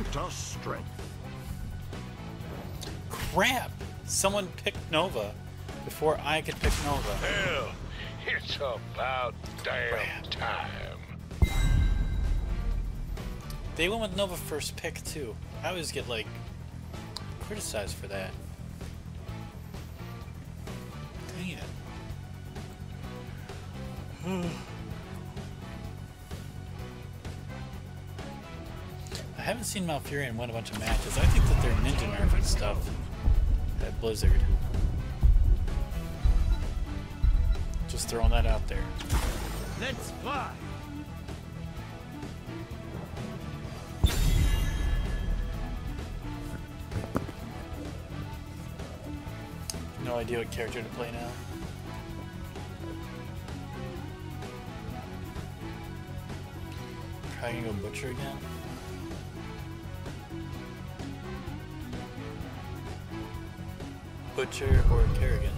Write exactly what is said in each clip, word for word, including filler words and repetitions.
grant us strength. Crap! Someone picked Nova before I could pick Nova. Hell, it's about damn time. They went with Nova first pick too. I always get like criticized for that. Dang it. I haven't seen Malfurion win a bunch of matches. I think that they're ninja nerf and stuff at Blizzard. Just throwing that out there. Let's fly. No idea what character to play now. Probably gonna go Butcher again. Butcher or Kerrigan.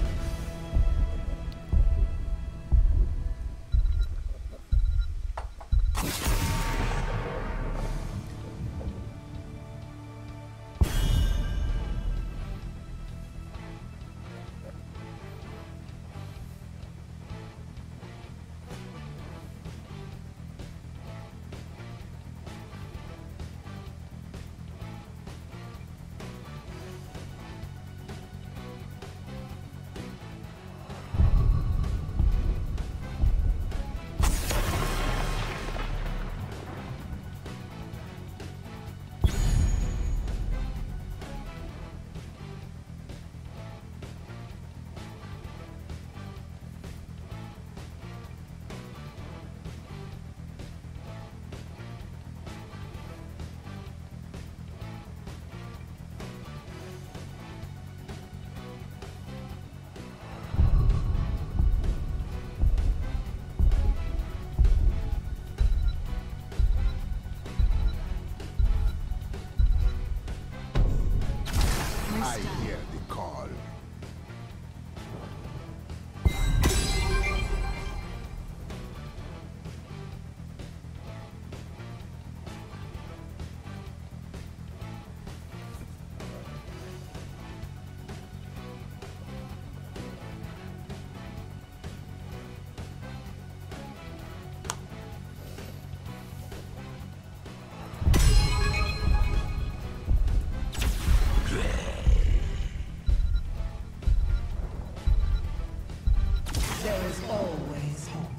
I hear the call. There is always hope.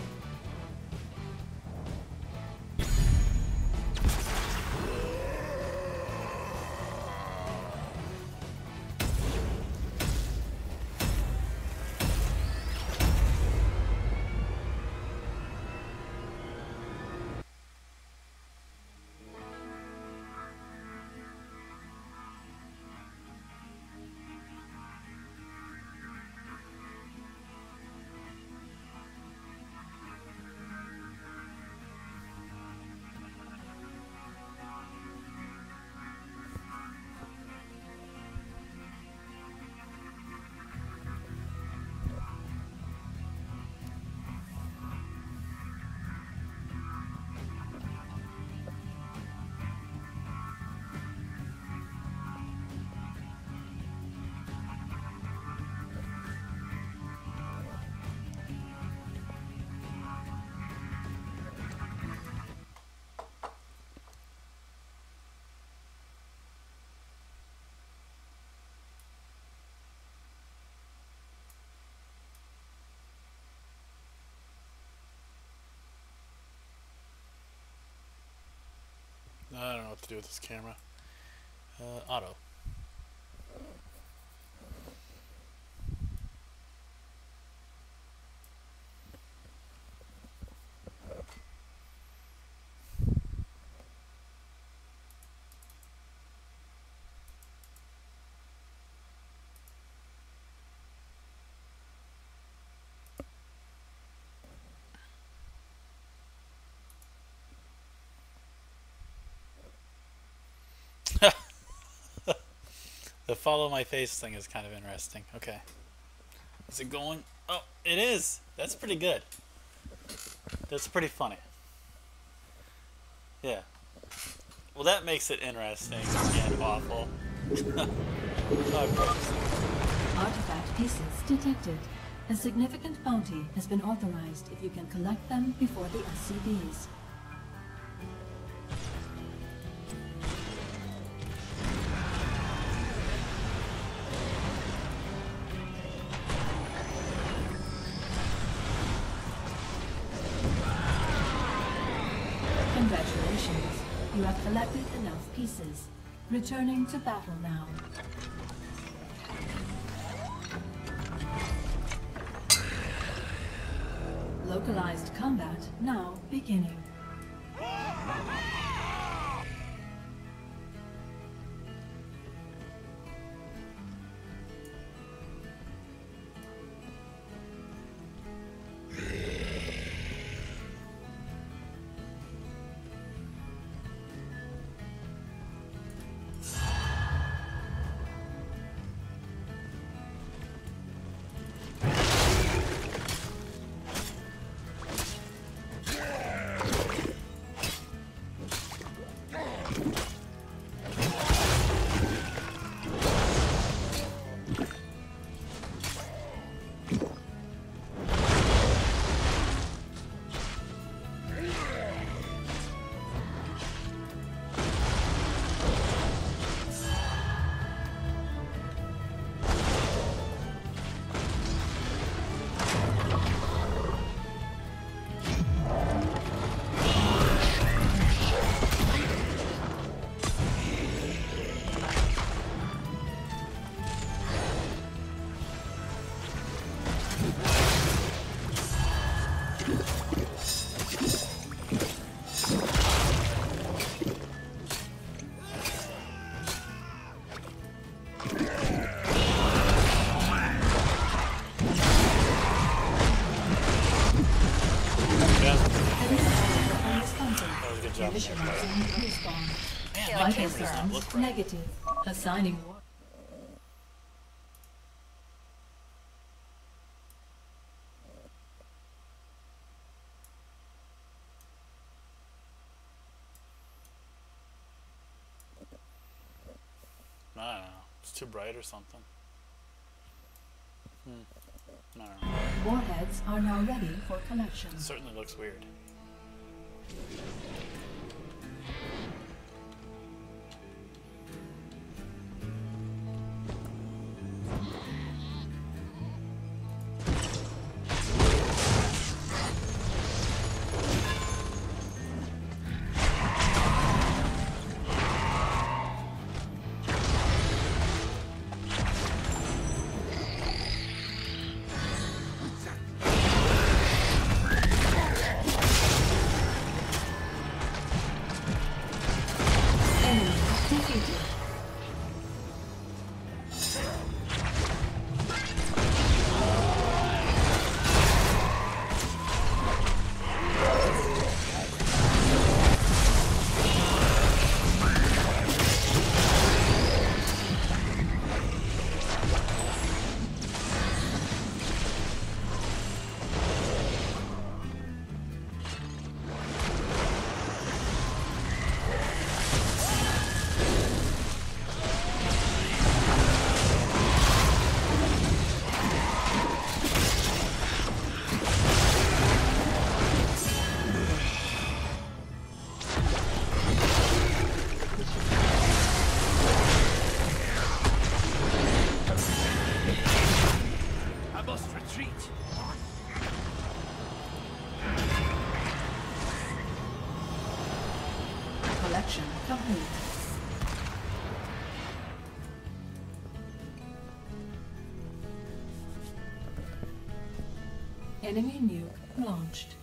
I don't know what to do with this camera. Uh, auto. The follow my face thing is kind of interesting. Okay. Is it going? Oh, it is! That's pretty good. That's pretty funny. Yeah. Well, that makes it interesting and awful. Okay. Artifact pieces detected. A significant bounty has been authorized if you can collect them before the S C Bs. Congratulations. You have collected enough pieces. Returning to battle now. Localized combat now beginning. Vital signs negative. Assigning war. I don't know. It's too bright or something. Hmm. I don't know. Warheads are now ready for collection. It certainly looks weird. Collection complete. Enemy nuke launched.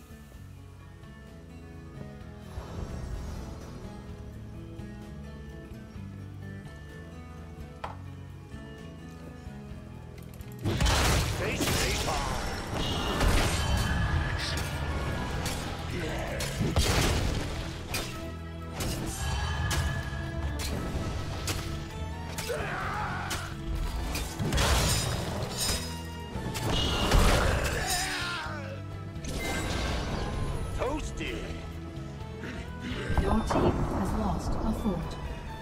Your team has lost a fort.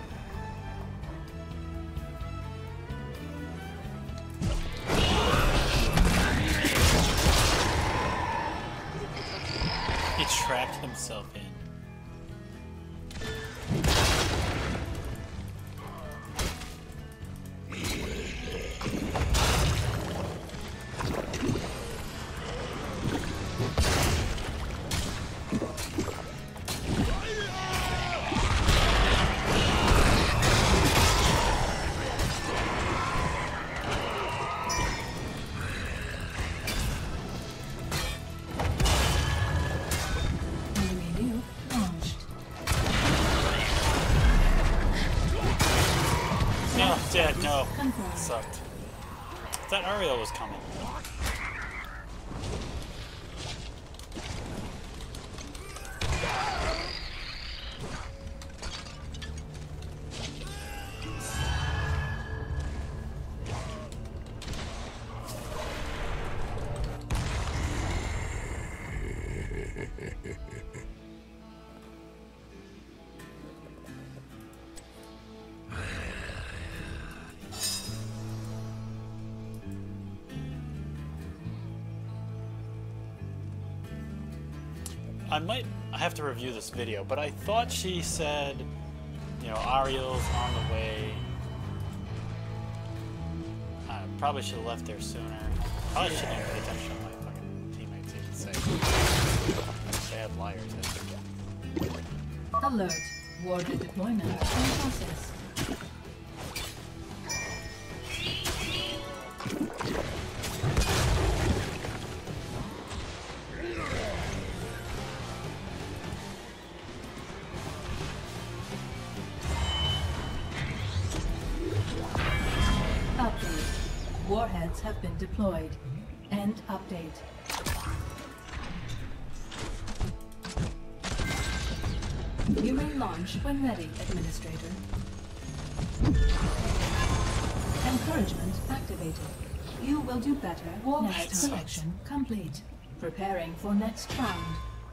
He trapped himself in. Dead, no. It sucked. That Ariel was coming. I might have to review this video, but I thought she said, you know, Ariel's on the way. I probably should have left there sooner. Probably shouldn't have paid attention to my fucking teammates even say. Bad liars, I think. Alert. Warded deployment in process. Warheads have been deployed. End update. You may launch when ready, Administrator. Encouragement activated. You will do better. Warhead selection complete. Preparing for next round.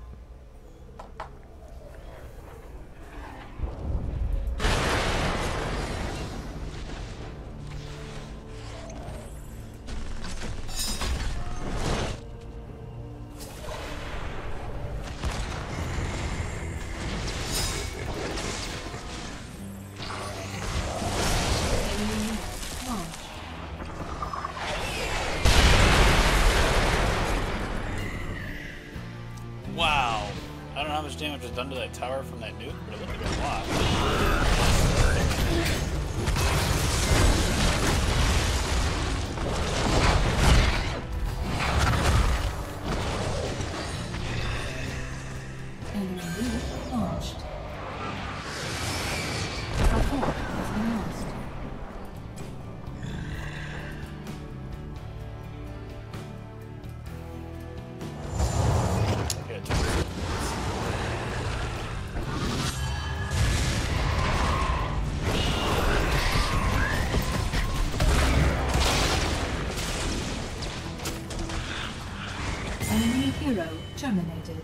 Wow. I don't know how much damage was done to that tower from that nuke, but it looked like a lot. Enemy nuke launched. A fort has been lost. Enemy hero terminated.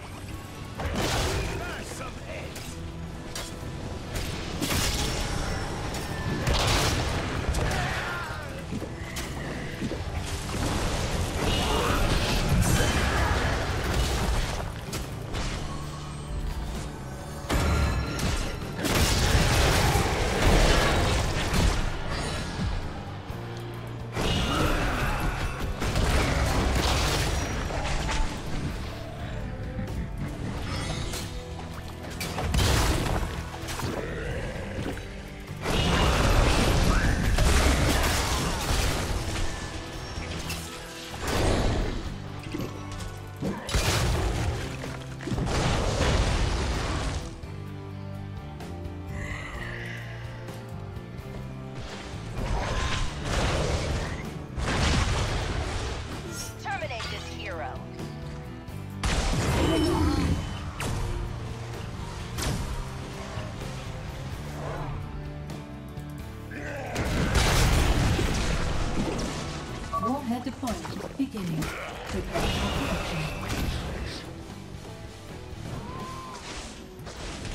Warhead deployment beginning. Prepare for production.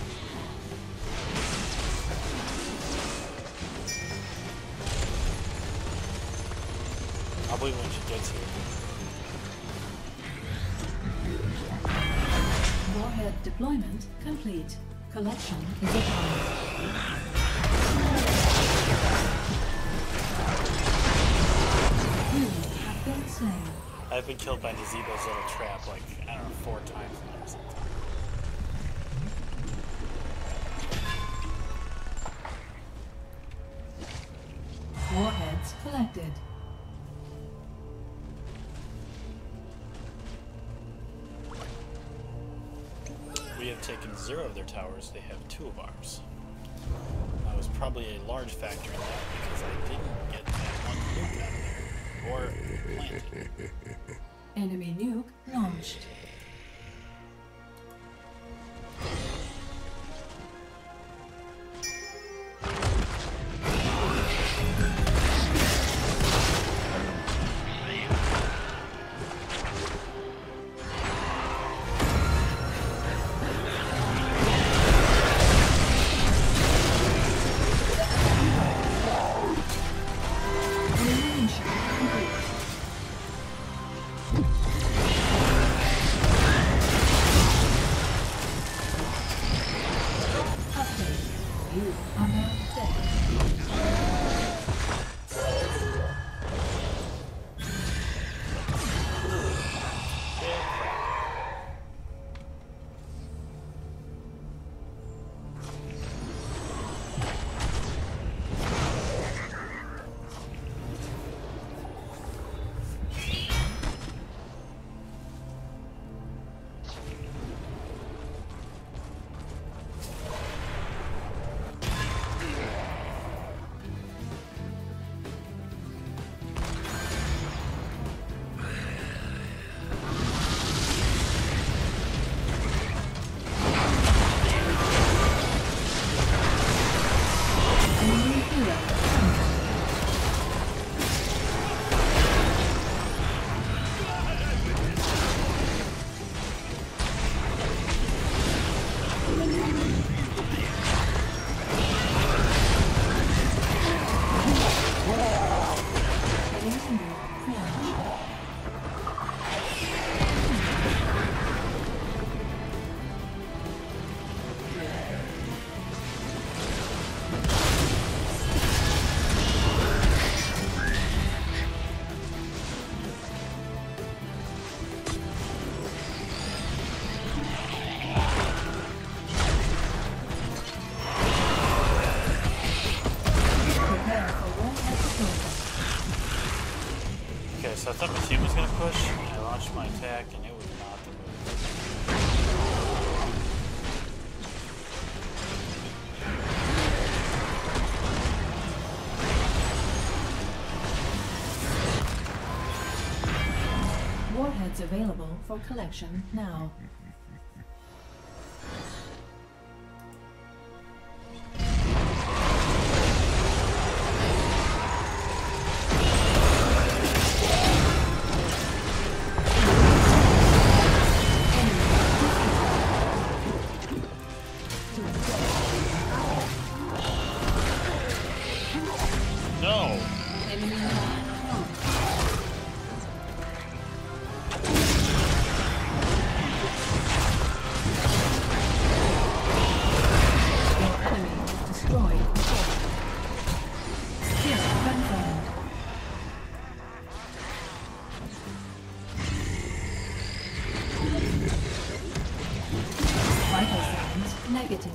Probably when she gets here. Warhead deployment complete. Collection is advised. You have been slain. I've been killed by Nazebo's little trap like, I don't know, four times now or something. Warheads collected. We have taken zero of their towers, they have two of ours. That was probably a large factor in that because I didn't get that one nuke out of there. Or planted. Enemy nuke launched. So I thought my team was going to push, and I launched my attack, and it was not the move. Warheads available for collection now. Negative.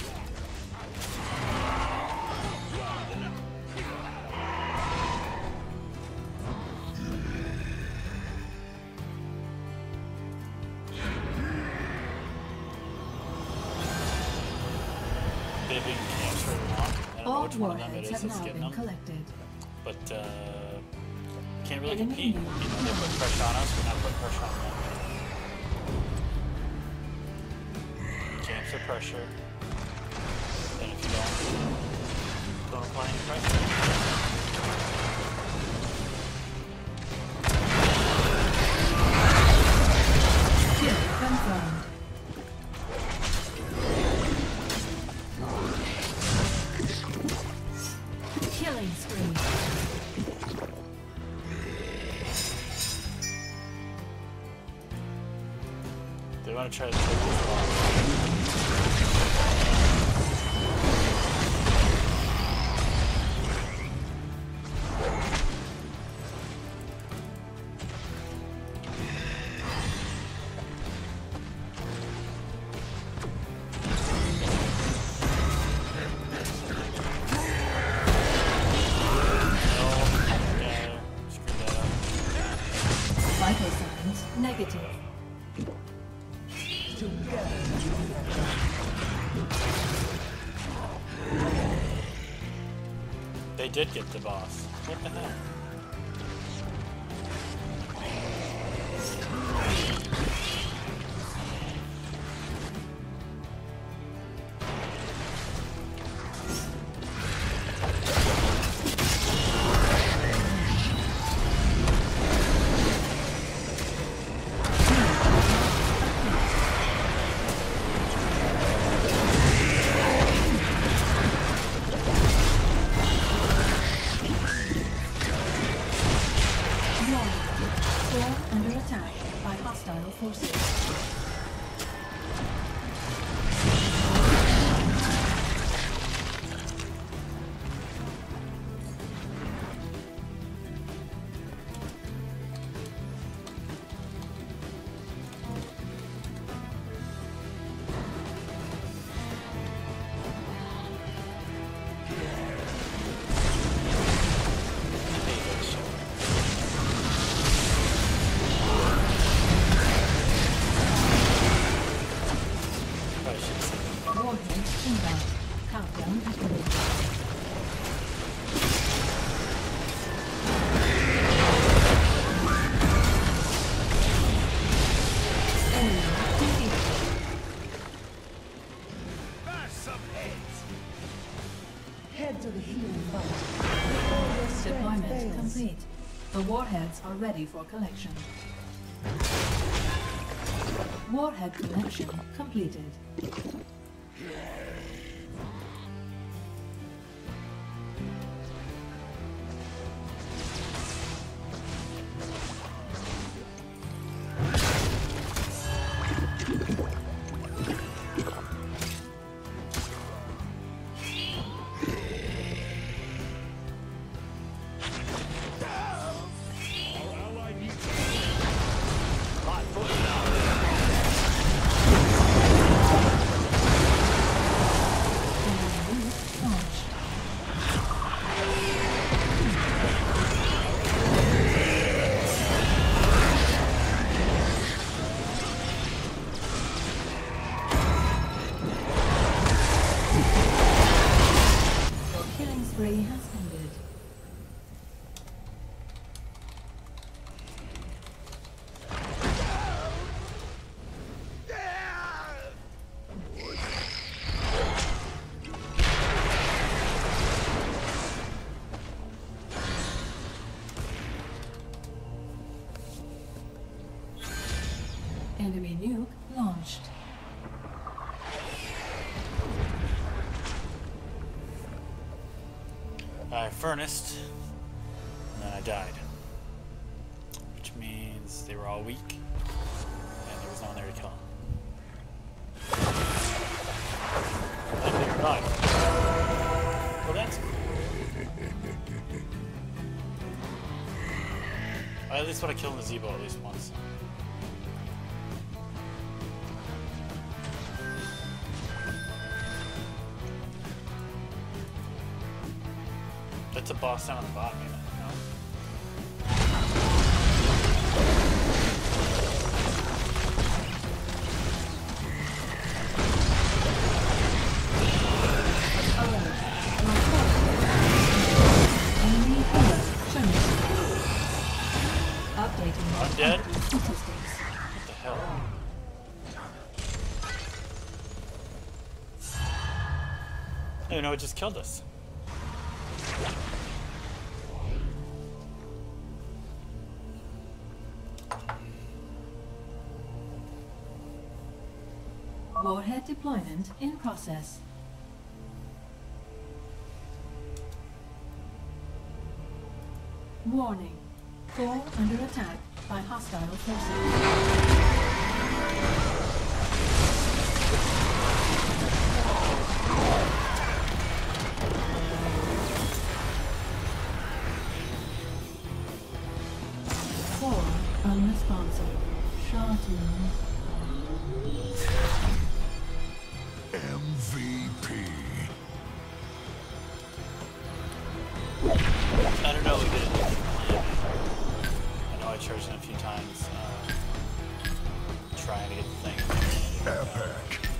They've been camps for long. I don't know All which one of them it warheads is have that's now getting been them. collected. But, uh, can't really Enemy compete. You know, nuke. they put pressure on us, we're not putting pressure on them. Camps are pressure. And if you don't, don't apply any pressure. Kill confirmed. Killing spree. they want to try to take this off. Vital signs negative. They did get the boss. What the hell? Under attack by hostile forces. Countdown activated. Enemy defeated. Bash some heads. Head to the healing fight. Before your strength Deployment fails. complete. The warheads are ready for collection. Warhead collection completed. Spree has ended. Enemy nuke launched. I furnace, and then I died. Which means they were all weak, and there was no one there to kill them. And they revived. Well, that's cool. I at least want to kill Nazeebo at least once. That's a boss down on the bottom, even, you know? Updating. Undead? What the hell? I don't know, it just killed us. Warhead deployment in process. Warning. Core under attack by hostile forces. Four unresponsive. Shorten. M V P. I don't know, we did it. I know I charged him a few times, uh, trying to get the thing. Epic.